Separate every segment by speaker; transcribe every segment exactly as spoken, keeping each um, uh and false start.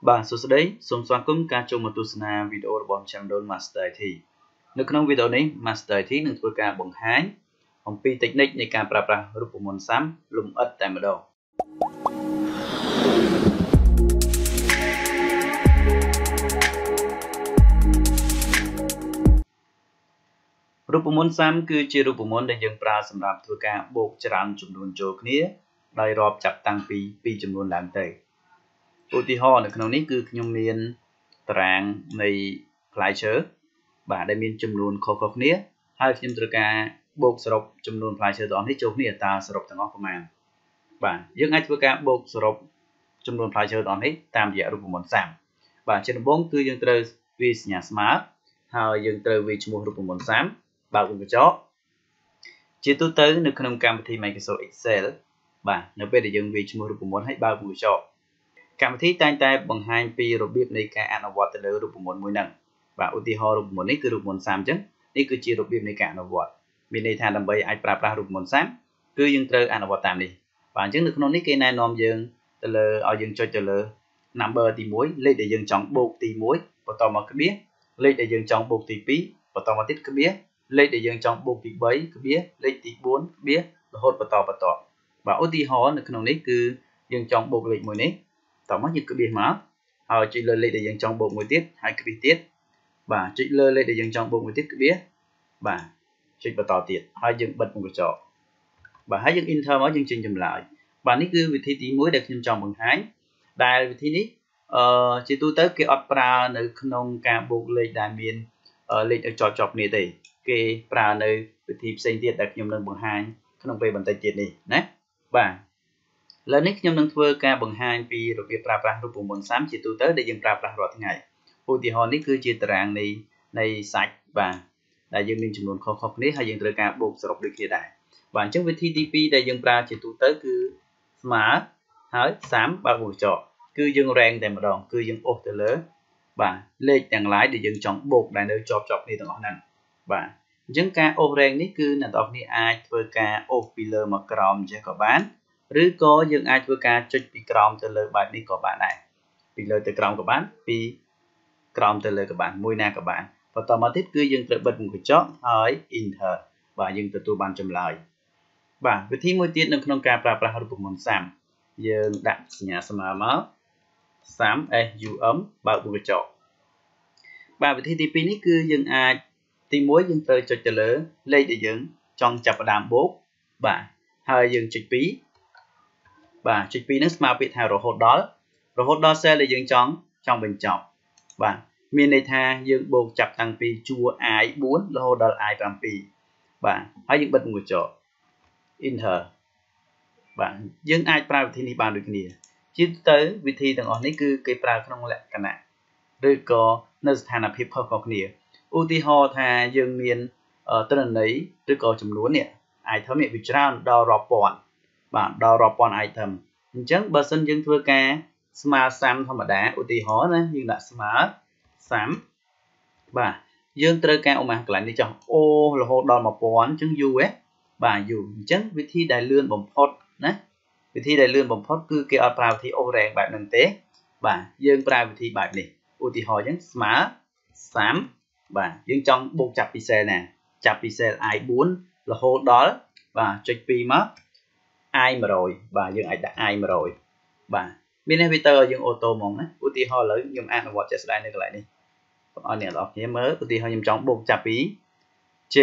Speaker 1: Bà số đấy, xung xoan cũng ca chung một tu sna video bọn channel đôn Master ai ti. Nếu trong video này, Master ai tiនឹងធ្វើការបង្ហាញអំពី technique នៃការប្រើប្រាស់រូបមន្តសាំលម្អិតតែម្ដងរូបមន្តសាំគឺជារូបមន្តដែលយើងប្រើសម្រាប់ធ្វើការបូកច្រើនចំនួនចូលគ្នាដោយរាប់ចាប់តាំងពីពីរចំនួនឡើងទៅឧទាហរណ៍នៅក្នុងនេះគឺខ្ញុំមានតារាងនៃផ្លែឈើបាទដែលមានចំនួនខុសៗគ្នាហើយខ្ញុំត្រូវការបូកសរុបចំនួនផ្លែឈើទាំងអស់នេះចូលគ្នាតើសរុបទាំងអស់ប្រមាណបាទយើងអាចធ្វើការបូកសរុបចំនួនផ្លែឈើទាំងអស់នេះតាមរយៈរូបមន្តសាំបាទជាដំបូងគឺយើងត្រូវវាយសញ្ញាស្មើហើយយើងត្រូវវាយឈ្មោះរូបមន្តសាំបើកវងកញ្ចក់ជាទូទៅនៅក្នុងកម្មវិធី Microsoft Excel បាទនៅពេលដែលយើងវាយឈ្មោះរូបមន្តហើយបើកវងកញ្ចក់កម្មវិធីតែងតែបង្ហាញពីរបៀបនៃការអនុវត្តទៅលើរូបមន្តមួយហ្នឹងបាទឧទាហរណ៍រូបមន្តនេះគឺរូបមន្តសាំអញ្ចឹងនេះគឺជារបៀបនៃការអនុវត្តមានន័យថាដើម្បីអាចប្រើប្រាស់រូបមន្តសាំគឺយើងត្រូវអនុវត្តតាមនេះបាទអញ្ចឹងនៅក្នុងនេះគេណែនាំយើងទៅលើឲ្យយើងចុចទៅលើ number ទីមួយលេខដែលយើងចង់បូកទីមួយបន្តមកក្បៀសលេខដែលយើងចង់បូកទីពីរបន្តមកទៀតក្បៀសលេខដែលយើងចង់បូកទីបីក្បៀសលេខទីបួនក្បៀសរហូតបន្តបន្តបាទឧទាហរណ៍នៅក្នុងនេះគឺយើងចង់បូកលេខមួយនេះតោះមកយើងក្បៀសមកហើយចុចលើលេខដែលយើងចង់បូកមួយទៀតហើយក្បៀសទៀតបាទចុចលើលេខដែលយើងចង់បូកមួយទៀតក្បៀសបាទចុចបន្តទៀតហើយយើងបិទវងកញ្ចក់បាទហើយយើង enter មកយើងចេញចម្លើយបាទនេះគឺវិធីទីមួយដែលខ្ញុំចង់បង្ហាញដែលវិធីនេះអឺជាទូទៅគេអត់ប្រើនៅក្នុងការបូកលេខដែលមានលេខឲ្យជាប់ជាប់គ្នាទេគេប្រើនៅវិធីផ្សេងទៀតដែលខ្ញុំនឹងបង្ហាញក្នុងពេលបន្តិចទៀតនេះណាបាទឥឡូវនេះខ្ញុំនឹងធ្វើការបង្ហាញពីរបៀបប្រើប្រាស់រូបមន្តសាំជាទូទៅដែលយើងប្រើប្រាស់រាល់ថ្ងៃឧទាហរណ៍នេះគឺជាតារាងនៃនៃសាច់បាទដែលយើងមានចំនួនខុសៗគ្នាហើយយើងត្រូវការបូកសរុបដូចគ្នាដែរបាទអញ្ចឹងវិធីទីពីរដែលយើងប្រើជាទូទៅគឺស្មើហើយសាំបើកវងកញ្ចក់គឺយើងរែងតែម្ដងគឺយើងអូសទៅលើបាទលេខទាំងឡាយដែលយើងចង់បូកដែលនៅជាប់ជាប់គ្នាទាំងអស់ហ្នឹងបាទអញ្ចឹងការអូសរែងនេះគឺអ្នកនរគ្នាអាចធ្វើការអូសពីលើមកក្រោមអញ្ចឹងក៏បានឬក៏យើងអាចធ្វើការចុចពីក្រោមទៅលើបែបនេះក៏បានដែរពីលើទៅក្រោមក៏បានពីក្រោមទៅលើក៏បានមួយណាក៏បានបន្តមកទៀតគឺយើងត្រូវបិទវងកញ្ចក់ហើយ enter បាទយើងទទួលបានចម្លើយបាទវិធីមួយទៀតនៅក្នុងការប្រើប្រាស់រូបមន្តសាំយើងដាក់សញ្ញាស្មើមកសាំ sum បើកវងកញ្ចក់បាទវិធីទីពីរនេះគឺយើងអាចទីមួយយើងត្រូវចុចទៅលើលេខដែលយើងចង់ចាប់ផ្ដើមបូកបាទហើយយើងចុចពីរបាទចុចពីរហ្នឹងស្មើពាក្យថារហូតដល់រហូតដល់ cell ដែលយើងចង់ចង់បញ្ចប់បាទមានន័យថាយើងបូកចាប់តាំងពីជួរ i បួនរហូតដល់ i 7បាទហើយយើងបិទវងកញ្ចក់ enter បាទយើងអាចប្រើវិធីនេះបានដូចគ្នាជាទៅវិធីទាំងអស់នេះគឺគេប្រើក្នុងលក្ខណៈឬក៏នៅស្ថានភាពខុសៗគ្នាឧទាហរណ៍ថាយើងមានទិន្នន័យឬក៏ចំនួននេះ item នេះវាច្រើនដល់រាប់ពាន់បាទដល់រាប់ពាន់ item អញ្ចឹងបើសិនយើងធ្វើការស្មើសាំធម្មតាឧទាហរណ៍ណាយើងដាក់ស្មើសាំបាទយើងត្រូវការឧមាកន្លែងនេះចុះអូរហូតដល់mộtពាន់អញ្ចឹងយូរហ៎បាទយូរអញ្ចឹងវិធីដែលលឿនបំផុតណាវិធីដែលលឿនបំផុតគឺគេអត់ប្រើវិធីអូសរែងបែបហ្នឹងទេបាទយើងប្រើវិធីបែបនេះឧទាហរណ៍អញ្ចឹងស្មើសាំបាទយើងចង់បូកចាប់ពី cell ណាចាប់ពី cell i បួនរហូតដល់បាទចុចពីរមក i 100បាទយើងអាចដាក់ i 100បាទមាននេះវាទៅឲ្យយើងអូតូហ្មងណាឧទាហរណ៍ឥឡូវខ្ញុំអនុវត្តជាក់ស្ដែងនៅកន្លែងនេះបងប្អូនអ្នកនរគ្នាមើលឧទាហរណ៍ខ្ញុំចង់បូកចាប់ពី j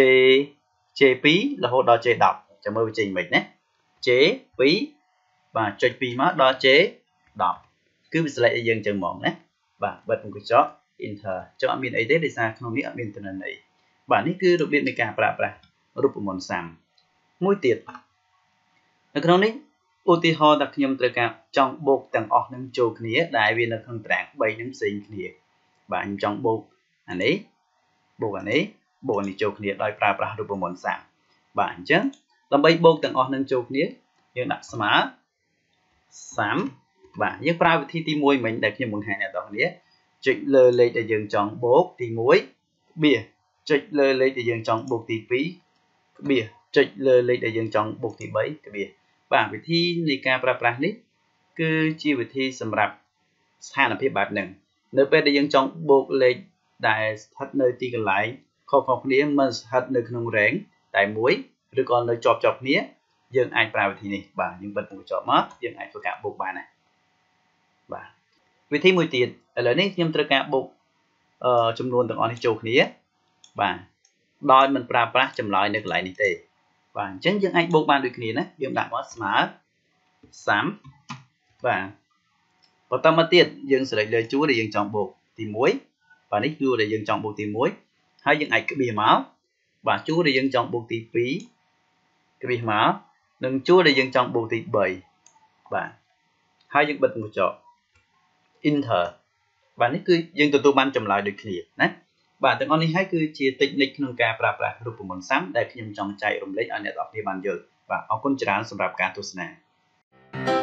Speaker 1: j2 រហូតដល់ j ដប់ចាំមើលវាចេញមិនណា j ពីរបាទចុចពីរមកដល់ j ដប់គឺវា select ឲ្យយើងចឹងហ្មងណាបាទបិទវងកញ្ចក់ enter ចុះអត់មានអីទេដោយសារក្នុងនេះអត់មានទិន្នន័យបាទនេះគឺរបៀបនៃការប្រើប្រាស់រូបមន្តសាំមួយទៀតនៅក្នុងនេះឧទាហរណ៍ថាខ្ញុំត្រូវការចង់បូកទាំងអស់នឹងចូលគ្នាដែលវានៅក្នុងតារាងបីនឹងផ្សេងគ្នាបាទខ្ញុំចង់បូកអានេះបូកអានេះបូកអានេះចូលគ្នាដោយប្រើប្រាស់រូបមន្តសាំបាទអញ្ចឹងដើម្បីបូកទាំងអស់នឹងចូលគ្នាយើងដាក់ស្មើសាំបាទយើងប្រើវិធីទីមួយមិញដែលខ្ញុំបង្ហាញអ្នកនរគ្នាចុចលើលេខដែលយើងចង់បូកទីមួយក្បៀសចុចលើលេខដែលយើងចង់បូកទីពីរក្បៀសចុចលើលេខដែលយើងចង់បូកទីបីក្បៀសបាទវិធីនៃការប្រើប្រាស់នេះគឺជាវិធីសម្រាប់ស្ថានភាពបែបហ្នឹងនៅពេលដែលយើងចង់បូកលេខដែលស្ថិតនៅទីកន្លែងខុសៗគ្នាមិនស្ថិតនៅក្នុង range តែមួយឬក៏នៅជាប់ជាប់គ្នាយើងអាចប្រើវិធីនេះបាទយើងបិទបញ្ចប់មកយើងអាចធ្វើការបូកបានដែរបាទវិធីមួយទៀតឥឡូវនេះខ្ញុំត្រូវការបូកអឺចំនួនទាំងអស់នេះចូលគ្នាបាទដោយមិនប្រើប្រាស់ចម្លើយនៅកន្លែងនេះទេបាទអញ្ចឹងយើងអាចបូកបានដូចគ្នាណាយើងដាក់មកស្មើសាំបាទបន្តមកទៀតយើងសេលេចលើជួរដែលយើងចង់បូកទីមួយបាទនេះជួរដែលយើងចង់បូកទីមួយហើយយើងអាចក្បៀសមកបាទជួរដែលយើងចង់បូកទីពីរក្បៀសមកនិងជួរដែលយើងចង់បូកទីបីបាទហើយយើងបិទកញ្ចក់ enter បាទនេះគឺយើងទទួលបានចម្លើយដូចគ្នាណាបាទទាំងអស់នេះហើយគឺជា technique ក្នុងការប្រើប្រាស់រូបមន្តសាំដែលខ្ញុំចង់ចែករំលែកឲ្យអ្នកនរគ្នាបានយល់បាទអរគុណច្រើនសម្រាប់ការទស្សនា